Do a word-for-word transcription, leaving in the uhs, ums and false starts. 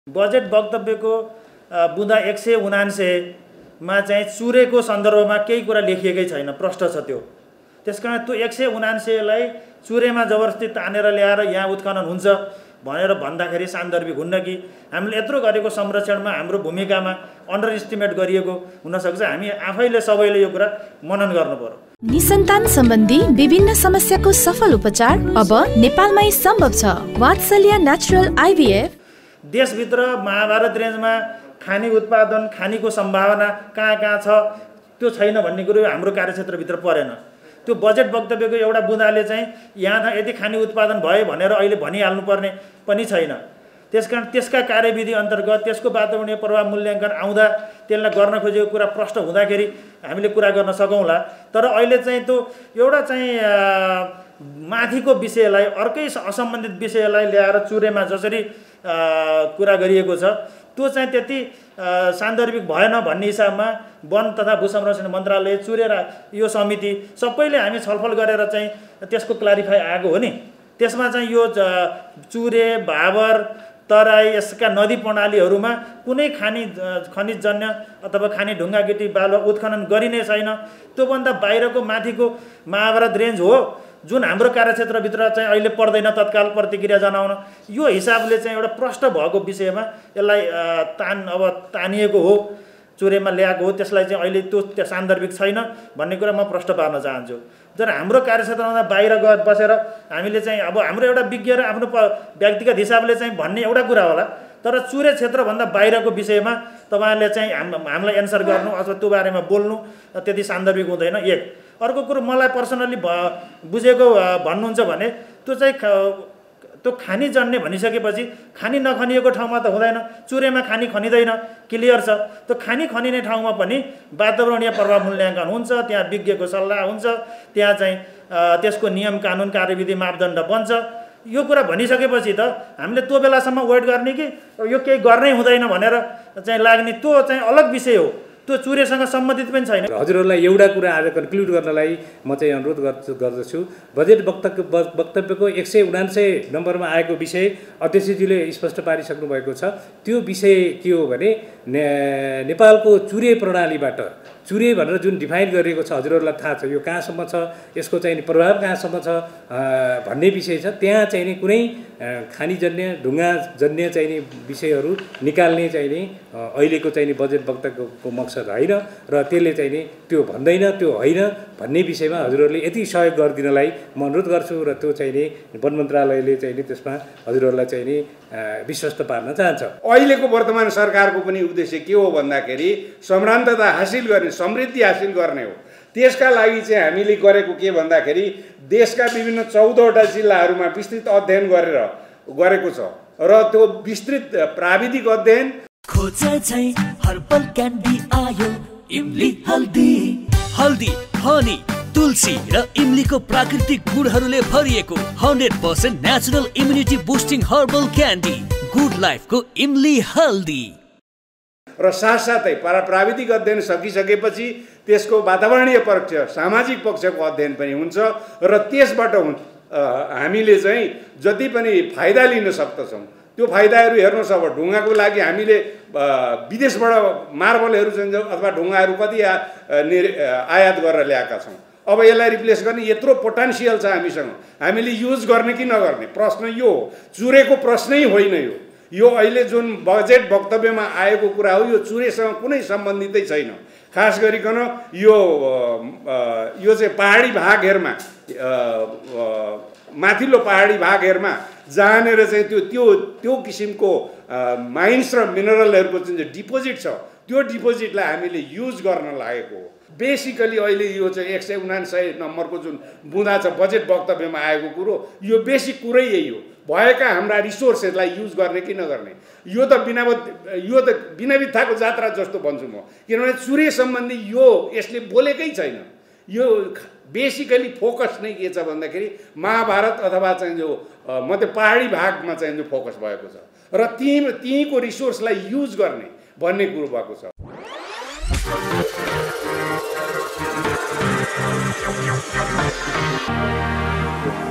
Budget वक्तव्यको बुँदा एक सय उनान्सयमा चाहिँ चुरेको सन्दर्भमा केही कुरा लेखिएकै छैन, प्रष्ट छ त्यो। त्यसकारण त्यो एक सय उनान्सयलाई चुरेमा जबरजस्ती तानेर ल्याएर यहाँ उत्खनन हुन्छ भनेर भन्दाखेरि सान्दर्भिक हुन्न कि हामीले यत्रो गरेको संरक्षणमा हाम्रो भूमिकामा अन्डर एस्टिमेट गरिएको हुनसक्छ। हामी आफैले सबैले यो कुरा मनन गर्नु पर्यो। निसन्तान सम्बन्धी विभिन्न समस्याको सफल उपचार अब नेपालमै सम्भव छ। वात्सल्य नेचुरल आइभीएफ। देशभित्र महाभारत रेन्जमा खानी उत्पादन, खानीको सम्भावना कहाँ कहाँ छ त्यो छैन भन्ने कुरो हाम्रो कार्यक्षेत्रभित्र परेन। त्यो बजेट वक्तव्यको एउटा बुँदाले चाहिँ यहाँ यदि खानी उत्पादन भयो भनेर अहिले भनिहाल्नुपर्ने पनि छैन। त्यसकारण त्यसका कार्यविधि अन्तर्गत त्यसको वातावरणीय प्रभाव मूल्याङ्कन आउँदा त्यसलाई गर्न खोजेको कुरा प्रष्ट हुँदाखेरि हामीले कुरा गर्न सकौँला। तर अहिले चाहिँ त्यो एउटा चाहिँ माथिको विषयलाई, अर्कै असम्बन्धित विषयलाई ल्याएर चुरेमा जसरी कुरा गरिएको छ त्यो चाहिँ त्यति सान्दर्भिक भएन भन्ने हिसाबमा वन तथा भू संरक्षण मन्त्रालय, चुरेर यो समिति सबैले हामी छलफल गरेर चाहिँ त्यसको क्लारिफाई आएको हो नि। त्यसमा चाहिँ यो चुरे, भाबर, तराई यसका नदी प्रणालीहरूमा कुनै खानी खनिजजन्य अथवा खानी ढुङ्गा गिटी बालुवा उत्खनन गरिने छैन। त्योभन्दा बाहिरको माथिको महाभारत रेन्ज हो जुन हाम्रो कार्यक्षेत्रभित्र चाहिँ अहिले पर्दैन तत्काल प्रतिक्रिया जनाउन। यो हिसाबले चाहिँ एउटा प्रष्ट भएको विषयमा यसलाई तान अब तानिएको हो, चुरेमा ल्याएको हो, त्यसलाई चाहिँ अहिले त्यो सान्दर्भिक छैन भन्ने कुरा म प्रष्ट पार्न चाहन्छु। तर हाम्रो कार्यक्षेत्रमा बाहिर गएर बसेर हामीले चाहिँ अब हाम्रो एउटा विज्ञ र आफ्नो व्यक्तिगत हिसाबले चाहिँ भन्ने एउटा कुरा होला, तर चुरे क्षेत्रभन्दा बाहिरको विषयमा तपाईँहरूले चाहिँ हाम हामीलाई एन्सर गर्नु अथवा त्यो बारेमा बोल्नु त्यति सान्दर्भिक हुँदैन। एक अर्को कुरो मलाई पर्सनल्ली भ बुझेको भन्नुहुन्छ भने त्यो चाहिँ त्यो खानी जन्ने भनिसकेपछि खानी नखनिएको ठाउँमा त हुँदैन। चुरेमा खानी खनिँदैन, क्लियर छ। त्यो खानी खनिने ठाउँमा पनि वातावरणीय प्रभाव मूल्याङ्कन हुन्छ, त्यहाँ विज्ञको सल्लाह हुन्छ, त्यहाँ चाहिँ त्यसको नियम कानुन कार्यविधि मापदण्ड बन्छ। यो कुरा भनिसकेपछि त हामीले त्यो बेलासम्म वेट गर्ने कि यो केही गर्नै हुँदैन भनेर चाहिँ लाग्ने त्यो चाहिँ अलग विषय हो, त्यो चुरेसँग सम्बन्धित पनि छैन। हजुरहरूलाई एउटा कुरा आज कन्क्लुड गर्नलाई म चाहिँ अनुरोध गर्दछु। बजेट वक्तव्य वक्तव्यको एक सय उनान्सय नम्बरमा आएको विषय अध्यक्षजीले स्पष्ट पारिसक्नु भएको छ। त्यो विषय के हो भने ने नेपालको चुरे प्रणालीबाट चुरे भनेर जुन डिफाइन गरिएको छ हजुरहरूलाई थाहा छ, यो कहाँसम्म छ, यसको चाहिँ प्रभाव कहाँसम्म छ भन्ने विषय छ। त्यहाँ चाहिँ नि कुनै खानीजन्य ढुङ्गाजन्य चाहिँ नि विषयहरू निकाल्ने चाहिँ नि अहिलेको चाहिँ नि बजेट वक्तव्यको मकसद होइन र त्यसले चाहिँ नि त्यो भन्दैन, त्यो होइन भन्ने विषयमा हजुरहरूले यति सहयोग गरिदिनलाई म अनुरोध गर्छु र त्यो चाहिँ नि वन मन्त्रालयले चाहिँ नि त्यसमा हजुरहरूलाई चाहिँ नि विश्वस्त पार्न चाहन्छ। अहिलेको वर्तमान सरकारको पनि उद्देश्य के हो भन्दाखेरि सम्भ्रान्तता हासिल गर्ने, समृद्धि हासिल गर्ने हो। त्यसका लागि चाहिँ हामीले गरेको के भन्दाखेरि देशका विभिन्न चौधवटा जिल्लाहरूमा विस्तृत अध्ययन गरेर गरेको छ र त्यो विस्तृत प्राविधिक अध्ययन खोजे चाहिँ हर्बल क्यान्डी आयो इमली हल्दी हल्दी हनी तुलसी र इमलीको प्राकृतिक गुणहरूले भरिएको hundred percent natural immunity boosting herbal candy good लाइफको इमली हल्दी। र साथसाथै प्राविधिक अध्ययन सकिसकेपछि त्यसको वातावरणीय पक्ष, सामाजिक पक्षको अध्ययन पनि हुन्छ र त्यसबाट हामीले चाहिँ जति पनि फाइदा लिन सक्दछौँ त्यो फाइदाहरू हेर्नुहोस्। अब ढुङ्गाको लागि हामीले विदेशबाट मार्बलहरू चाहिँ अथवा ढुङ्गाहरू कति आयात गरेर ल्याएका छौँ। अब यसलाई रिप्लेस गर्ने यत्रो पोटेन्सियल छ हामीसँग, हामीले युज गर्ने कि नगर्ने प्रश्न यो हो। चुरेको प्रश्नै होइन यो यो अहिले जुन बजेट वक्तव्यमा आएको कुरा हो यो चुरेसँग कुनै सम्बन्धितै छैन। खास गरिकन यो यो चाहिँ पहाडी भागहरूमा माथिल्लो पहाडी भागहरूमा जहाँनिर चाहिँ त्यो त्यो त्यो किसिमको माइन्स र मिनरलहरूको जुन डिपोजिट छ त्यो डिपोजिटलाई हामीले युज गर्न लागेको हो। बेसिकली अहिले यो चाहिँ एक सय उनान्सय नम्बरको जुन बुँदा छ बजेट वक्तव्यमा आएको कुरो, यो बेसिक कुरै यही हो। भएका हाम्रा रिसोर्सेसलाई युज गर्ने कि नगर्ने, यो त बिना यो त बिना बित्थाको जात्रा जस्तो भन्छु म। किनभने चुरे सम्बन्धी यो यसले बोलेकै छैन। यो बेसिकली फोकस नै के छ भन्दाखेरि महाभारत अथवा चाहिँ जो मध्य पहाडी भागमा चाहिँ जो फोकस भएको छ र ती तीको रिसोर्सलाई युज गर्ने भन्ने कुरो भएको छ। Thank you.